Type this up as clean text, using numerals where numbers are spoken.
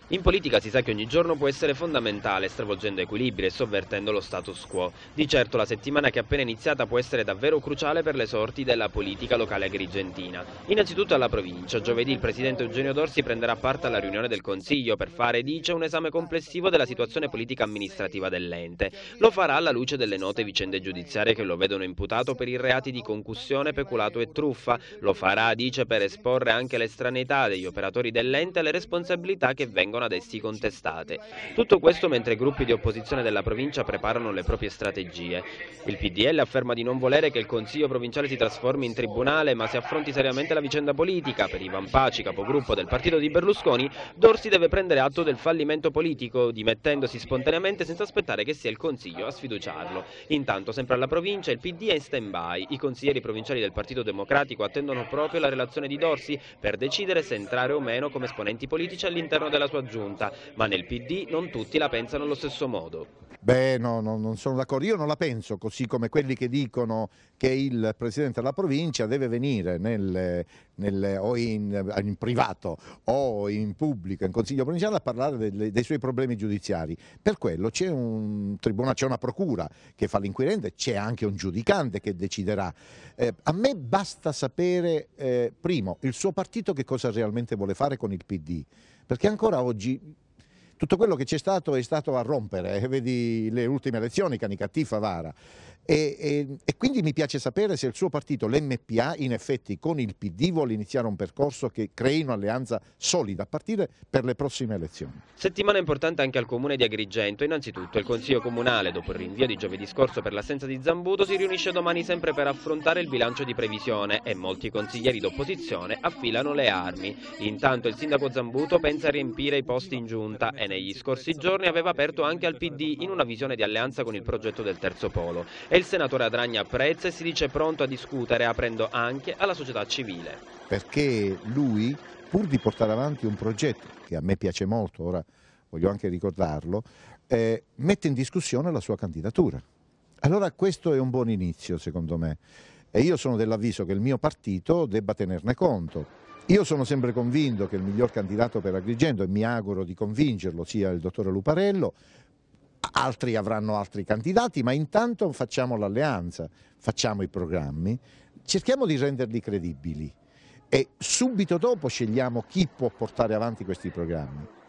In politica si sa che ogni giorno può essere fondamentale, stravolgendo equilibri e sovvertendo lo status quo. Di certo la settimana che è appena iniziata può essere davvero cruciale per le sorti della politica locale agrigentina. Innanzitutto alla provincia. Giovedì il presidente Eugenio Dorsi prenderà parte alla riunione del Consiglio per fare, dice, un esame complessivo della situazione politica amministrativa dell'ente. Lo farà alla luce delle note vicende giudiziarie che lo vedono imputato per i reati di concussione, peculato e truffa. Lo farà, dice, per esporre anche l'estraneità degli operatori dell'ente e le responsabilità che vengono ad essi contestate. Tutto questo mentre i gruppi di opposizione della provincia preparano le proprie strategie. Il PDL afferma di non volere che il Consiglio provinciale si trasformi in tribunale, ma si affronti seriamente la vicenda politica. Per Ivan Paci, capogruppo del partito di Berlusconi, Dorsi deve prendere atto del fallimento politico, dimettendosi spontaneamente senza aspettare che sia il Consiglio a sfiduciarlo. Intanto, sempre alla provincia, il PD è in stand-by. I consiglieri provinciali del Partito Democratico attendono proprio la relazione di Dorsi per decidere se entrare o meno come esponenti politici all'interno della sua giunta, ma nel PD non tutti la pensano allo stesso modo. Beh, no, non sono d'accordo. Io non la penso così come quelli che dicono che il Presidente della provincia deve venire o in privato o in pubblico, in Consiglio provinciale, a parlare dei suoi problemi giudiziari. Per quello c'è un tribunale, c'è una procura che fa l'inquirente, c'è anche un giudicante che deciderà. A me basta sapere, primo, il suo partito che cosa realmente vuole fare con il PD, perché ancora oggi tutto quello che c'è stato è stato a rompere, vedi le ultime elezioni, Canicattì, Favara, e quindi mi piace sapere se il suo partito, l'MPA, in effetti con il PD vuole iniziare un percorso che crei un'alleanza solida a partire per le prossime elezioni. Settimana importante anche al comune di Agrigento. Innanzitutto il Consiglio Comunale, dopo il rinvio di giovedì scorso per l'assenza di Zambuto, si riunisce domani sempre per affrontare il bilancio di previsione e molti consiglieri d'opposizione affilano le armi. Intanto il sindaco Zambuto pensa a riempire i posti in giunta e negli scorsi giorni aveva aperto anche al PD in una visione di alleanza con il progetto del terzo polo. E il senatore Adragna apprezza e si dice pronto a discutere, aprendo anche alla società civile. Perché lui, pur di portare avanti un progetto che a me piace molto, ora voglio anche ricordarlo, mette in discussione la sua candidatura. Allora questo è un buon inizio, secondo me, e io sono dell'avviso che il mio partito debba tenerne conto. Io sono sempre convinto che il miglior candidato per Agrigento, e mi auguro di convincerlo, sia il dottore Luparello. Altri avranno altri candidati, ma intanto facciamo l'alleanza, facciamo i programmi, cerchiamo di renderli credibili e subito dopo scegliamo chi può portare avanti questi programmi.